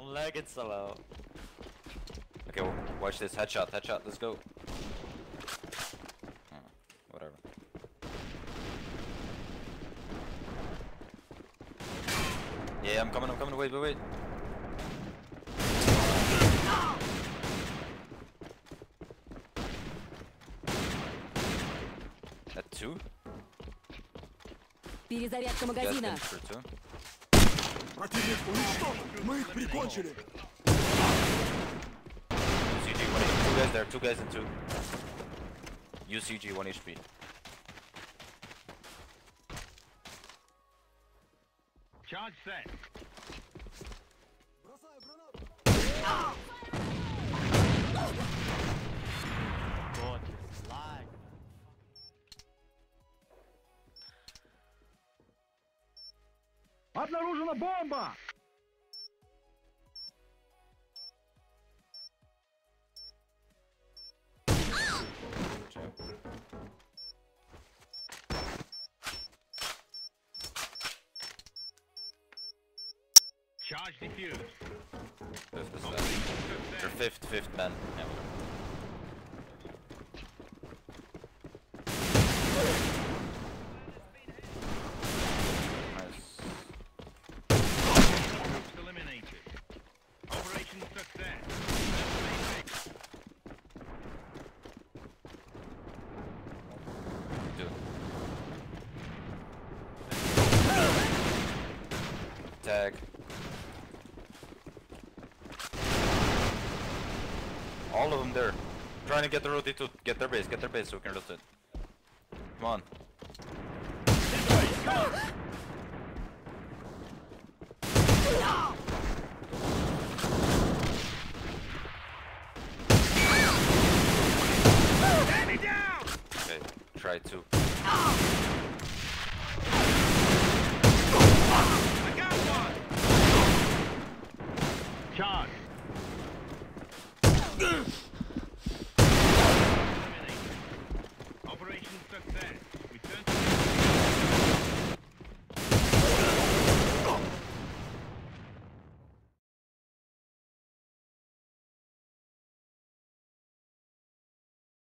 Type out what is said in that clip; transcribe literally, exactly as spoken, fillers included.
I'm lagging so. Okay, well, watch this. Headshot, headshot. Let's go. Oh, whatever. Yeah, I'm coming, I'm coming. Wait, wait, wait. At two? Перезарядка магазина. For two? Противник уничтожен! Мы их прикончили! C G, one H P. Two guys there, two guys in two. U C G, one H P. Charge set. Бросаю гранату! God, lag. Обнаружена бомба! Charge defused. Fifth is dead. Or fifth, fifth man. Yeah, whatever. Groups eliminated. Operation success. Dude. Tag. All of them there. Trying to get the rotate to get their base, get their base so we can rotate. Come on. Enemy down! Okay, try to. I got one! Charge.